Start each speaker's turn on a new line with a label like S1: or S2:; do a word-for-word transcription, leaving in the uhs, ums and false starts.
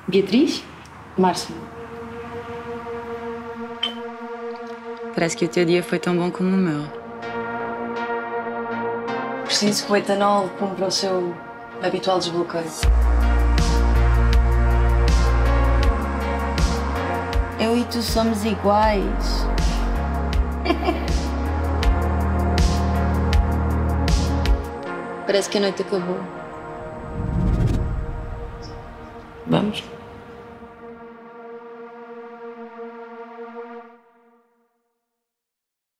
S1: Beatriz? Márcia.
S2: Parece que o teu dia foi tão bom como o meu.
S1: Preciso que o etanol cumpra o seu habitual desbloqueio.
S3: Eu e tu somos iguais.
S1: Parece que a noite acabou. Vamos?